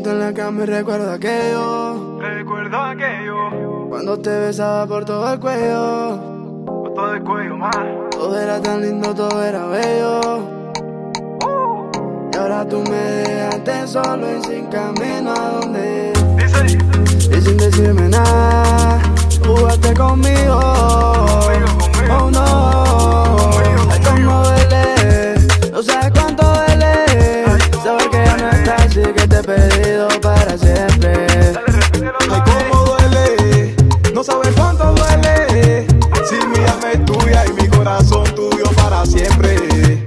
besito en la cama y recuerdo aquello. Recuerdo aquello. Cuando te besaba por todo el cuello. Por todo el cuello más. Todo era tan lindo, todo era bello. Y ahora tú me dejaste solo y sin camino a donde ir. Dice. Y sin decirme nada, jugaste conmigo. Oh no, ay cómo duele. No sabes cuánto duele saber que ya no estás y que te he perdido para siempre. Ay cómo duele, no sabes cuánto duele. Si mi alma es tuya y mi corazón tuyo para siempre.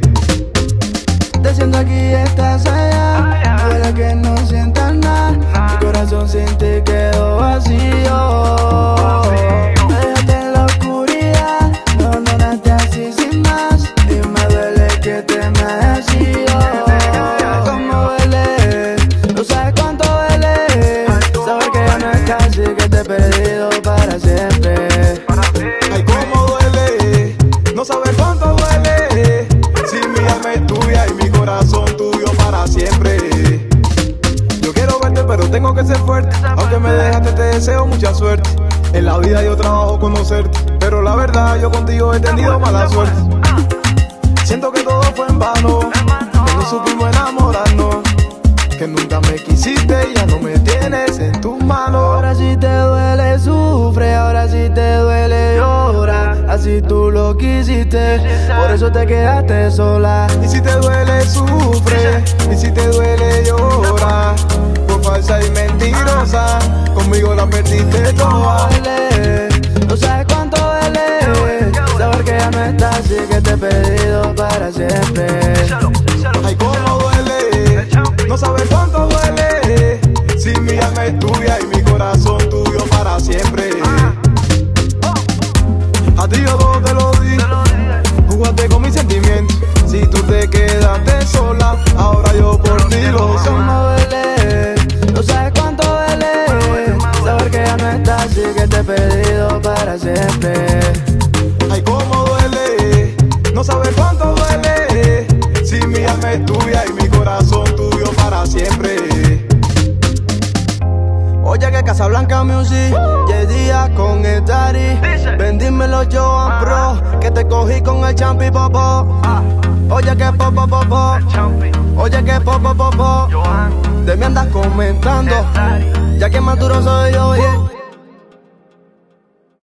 Te siento aquí y estás allá. Duele que no sientas nada. Mi corazón sin ti quedó vacío. Me dejaste en la oscuridad. Me abandonaste así sin más. Y me duele que te me hayas ido. Cómo duele, no sabes cuánto duele saber que ya no estás y que te he perdido para siempre. Ay cómo duele, no sabes cuánto duele. Si mi alma es tuya y mi corazón tuyo para siempre. Yo quiero verte pero tengo que ser fuerte. Aunque me dejaste te deseo mucha suerte. En la vida yo trabajo conocerte, pero la verdad yo contigo he tenido mala suerte. Siento que todo fue en vano, que no supimos enamorarnos, que nunca me quisiste y ya no me tienes en tus manos. Ahora sí te duele, sufre, ahora sí te duele, llora. Así tú lo quisiste, por eso te quedaste sola. Y si te duele, sufre, y si te duele, llora. Por falsa y mentirosa, conmigo la perdiste toda. Duele, no sabes cuánto duele saber que ya no estás y que te he perdido para siempre. Ay cómo duele, no sabes cuánto duele. Si mi alma es tuya y mi corazón tuyo para siempre. A ti yo todo te lo di, jugaste con mis sentimientos. Si tú te quedaste sola, ahora yo por ti lo sé. Cómo duele, no sabes cuánto duele saber que ya no estás y que te he perdido para siempre. Ay cómo duele, no sabes cuánto duele. Si mi alma es tuya y mi corazón tuyo para siempre. Oye que Casablanca Music, Díaz con el Daddy. Vendímelo Joan Pro, que te cogí con el champi popo. Oye que popo popo, oye que popo popo. De mí andas comentando, ya que más duro soy yo, yeah.